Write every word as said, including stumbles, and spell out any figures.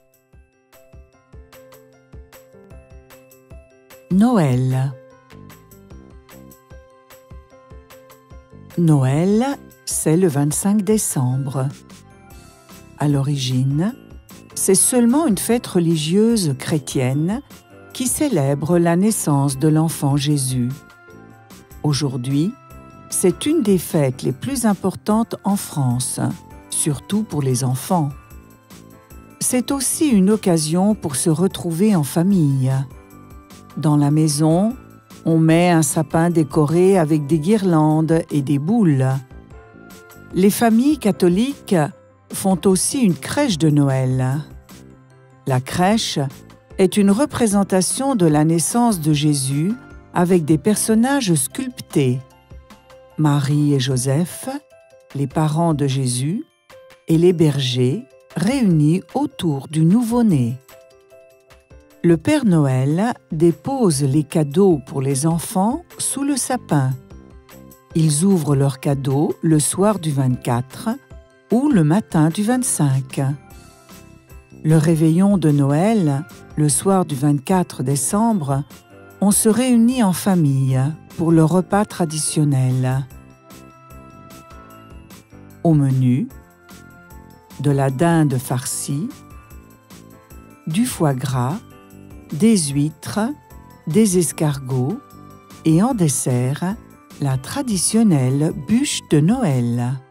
Noël. Noël, c'est le vingt-cinq décembre. À l'origine, c'est seulement une fête religieuse chrétienne qui célèbre la naissance de l'enfant Jésus. Aujourd'hui, c'est une des fêtes les plus importantes en France, surtout pour les enfants. C'est aussi une occasion pour se retrouver en famille. Dans la maison, on met un sapin décoré avec des guirlandes et des boules. Les familles catholiques font aussi une crèche de Noël. La crèche est une représentation de la naissance de Jésus avec des personnages sculptés. Marie et Joseph, les parents de Jésus, et les bergers réunis autour du nouveau-né. Le Père Noël dépose les cadeaux pour les enfants sous le sapin. Ils ouvrent leurs cadeaux le soir du vingt-quatre ou le matin du vingt-cinq. Le réveillon de Noël, le soir du vingt-quatre décembre, on se réunit en famille pour le repas traditionnel. Au menu, de la dinde farcie, du foie gras, des huîtres, des escargots et en dessert, la traditionnelle bûche de Noël.